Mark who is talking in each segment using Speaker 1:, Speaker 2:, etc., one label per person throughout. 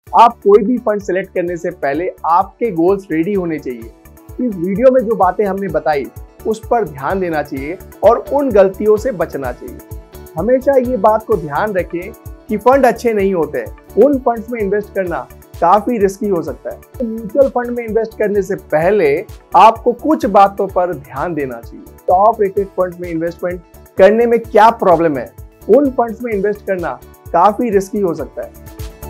Speaker 1: आप कोई भी फंड सिलेक्ट करने से पहले आपके गोल्स रेडी होने चाहिए। इस वीडियो में जो बातें हमने बताई उस पर ध्यान देना चाहिए और उन गलतियों से बचना चाहिए। हमेशा ये बात को ध्यान रखें कि फंड अच्छे नहीं होते। उन फंड्स में इन्वेस्ट करना काफी रिस्की हो सकता है। तो म्यूचुअल फंड में इन्वेस्ट करने से पहले आपको कुछ बातों पर ध्यान देना चाहिए। टॉप रेटेड फंड्स में इन्वेस्टमेंट करने में क्या प्रॉब्लम है, उन फंड्स में इन्वेस्ट करना काफी रिस्की हो सकता है।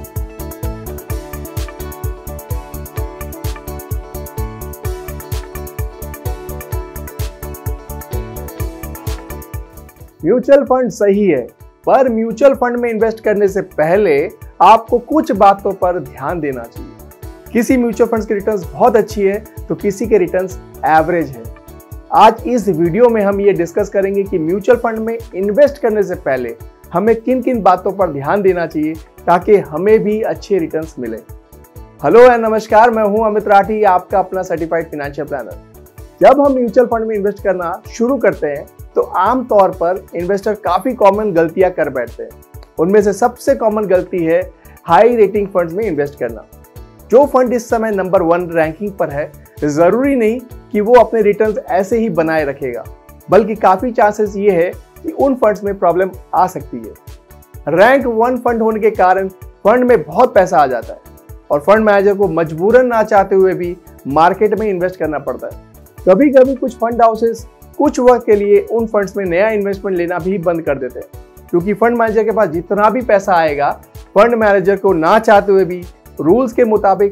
Speaker 1: म्यूचुअल फंड सही है, पर म्यूचुअल फंड में इन्वेस्ट करने से पहले आपको कुछ बातों पर ध्यान देना चाहिए। किसी म्यूचुअल फंड्स की रिटर्न्स बहुत अच्छी है तो किसी के रिटर्न्स एवरेज है। आज इस वीडियो में हम ये डिस्कस करेंगे कि म्यूचुअल फंड में इन्वेस्ट करने से पहले हमें किन किन बातों पर ध्यान देना चाहिए ताकि हमें भी अच्छे रिटर्न्स मिले। हेलो एंड नमस्कार, मैं हूं अमित राठी, आपका अपना सर्टिफाइड फाइनेंशियल प्लानर। जब हम म्यूचुअल फंड में इन्वेस्ट करना शुरू करते हैं तो आमतौर पर इन्वेस्टर काफी कॉमन गलतियां कर बैठते हैं। उनमें से सबसे कॉमन गलती है हाई रेटिंग फंड्स में इन्वेस्ट करना। जो फंड इस समय नंबर 1 रैंकिंग पर है, जरूरी नहीं कि वो अपने रिटर्न्स ऐसे ही बनाए रखेगा, बल्कि काफी चांसेस ये है कि उन फंड्स में प्रॉब्लम आ सकती है। रैंक 1 फंड होने के कारण फंड में बहुत पैसा आ जाता है और फंड मैनेजर को मजबूरन ना चाहते हुए भी मार्केट में इन्वेस्ट करना पड़ता है। कभी कभी कुछ फंड हाउसेस कुछ वक्त के लिए उन फंड्स में नया इन्वेस्टमेंट लेना भी बंद कर देते हैं, क्योंकि फंड मैनेजर के पास जितना भी पैसा आएगा, फंड मैनेजर को ना चाहते हुए भी रूल्स के मुताबिक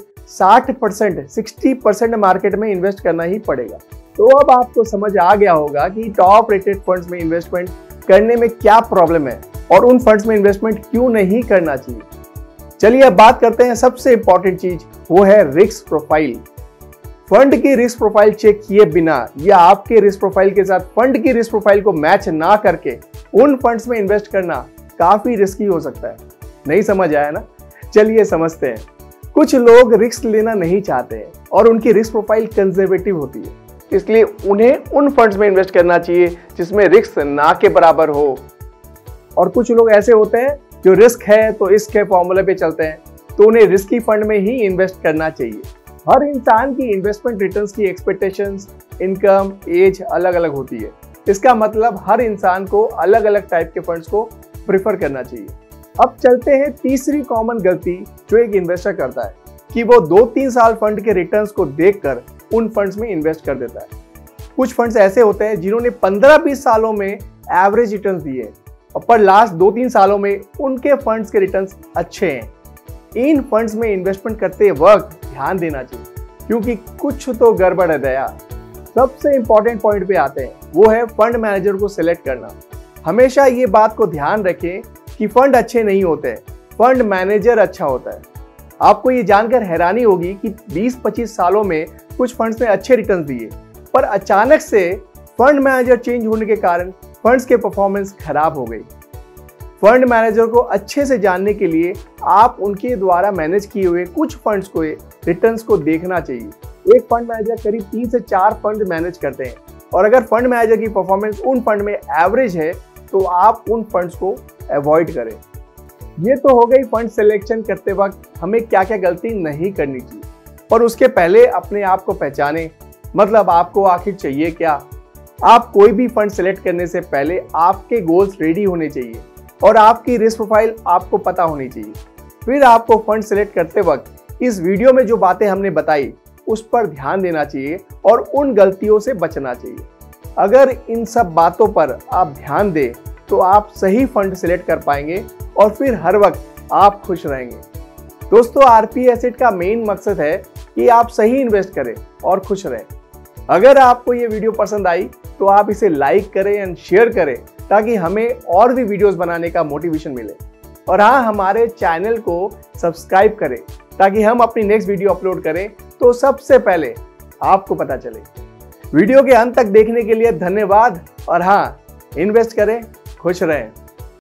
Speaker 1: 60% मार्केट में इन्वेस्ट करना ही पड़ेगा। तो अब आपको समझ आ गया होगा कि टॉप रेटेड फंड्स में इन्वेस्टमेंट करने में क्या प्रॉब्लम है और उन फंड्स में इन्वेस्टमेंट क्यों नहीं करना चाहिए। चलिए अब बात करते हैं सबसे इंपॉर्टेंट चीज, वो है रिस्क प्रोफाइल। फंड की रिस्क प्रोफाइल चेक किए बिना या आपके रिस्क प्रोफाइल के साथ फंड की रिस्क प्रोफाइल को मैच ना करके उन फंड्स में इन्वेस्ट करना काफी रिस्की हो सकता है। नहीं समझ आया ना? चलिए समझते हैं। कुछ लोग रिस्क लेना नहीं चाहते हैं और उनकी रिस्क प्रोफाइल कंजर्वेटिव होती है, इसलिए उन्हें उन फंड्स में इन्वेस्ट करना चाहिए जिसमें रिस्क ना के बराबर हो। और कुछ लोग ऐसे होते हैं जो रिस्क है तो इसके फॉर्मूले पे चलते हैं, तो उन्हें रिस्की फंड में ही इन्वेस्ट करना चाहिए। हर इंसान की इन्वेस्टमेंट रिटर्न्स की एक्सपेक्टेशंस, इनकम, एज अलग अलग होती है। इसका मतलब हर इंसान को अलग अलग टाइप के फंड्स को प्रिफर करना चाहिए। अब चलते हैं तीसरी कॉमन गलती जो एक इन्वेस्टर करता है कि वो 2-3 साल फंड के रिटर्न्स को देखकर उन फंड्स में इन्वेस्ट कर देता है। कुछ फंड्स ऐसे होते हैं जिन्होंने 15-20 सालों में एवरेज रिटर्न्स दिए, पर लास्ट 2-3 सालों में उनके फंड्स के रिटर्न्स अच्छे हैं। इन फंड्स में इन्वेस्टमेंट करते वक्त ध्यान देना चाहिए, क्योंकि कुछ तो गड़बड़ है दया। सबसे इंपॉर्टेंट पॉइंट पे आते हैं, वो है फंड मैनेजर को सिलेक्ट करना। हमेशा ये बात को ध्यान रखें कि फंड अच्छे नहीं होते, फंड मैनेजर अच्छा होता है। आपको ये जानकर हैरानी होगी कि 20-25 सालों में कुछ फंड्स ने अच्छे रिटर्न दिए, पर अचानक से फंड मैनेजर चेंज होने के कारण फंड्स के परफॉर्मेंस खराब हो गई। फंड मैनेजर को अच्छे से जानने के लिए आप उनके द्वारा मैनेज किए हुए कुछ फंड्स को रिटर्न्स को देखना चाहिए। एक फंड मैनेजर करीब 3 से 4 फंड मैनेज करते हैं और अगर फंड मैनेजर की परफॉर्मेंस उन फंड में एवरेज है तो आप उन फंड्स को अवॉइड करें। ये तो हो गई फंड सिलेक्शन करते वक्त हमें क्या क्या गलती नहीं करनी चाहिए, पर उसके पहले अपने आप को पहचाने, मतलब आपको आखिर चाहिए क्या। आप कोई भी फंड सिलेक्ट करने से पहले आपके गोल्स रेडी होने चाहिए और आपकी रिस्क प्रोफाइल आपको पता होनी चाहिए। फिर आपको फंड सिलेक्ट करते वक्त इस वीडियो में जो बातें हमने बताई उस पर ध्यान देना चाहिए और उन गलतियों से बचना चाहिए। अगर इन सब बातों पर आप ध्यान दें तो आप सही फंड सिलेक्ट कर पाएंगे और फिर हर वक्त आप खुश रहेंगे। दोस्तों, आरपी एसेट का मेन मकसद है कि आप सही इन्वेस्ट करें और खुश रहें। अगर आपको ये वीडियो पसंद आई तो आप इसे लाइक करें एंड शेयर करें ताकि हमें और भी वीडियोस बनाने का मोटिवेशन मिले। और हाँ, हमारे चैनल को सब्सक्राइब करें ताकि हम अपनी नेक्स्ट वीडियो अपलोड करें तो सबसे पहले आपको पता चले। वीडियो के अंत तक देखने के लिए धन्यवाद और हाँ, इन्वेस्ट करें, खुश रहें।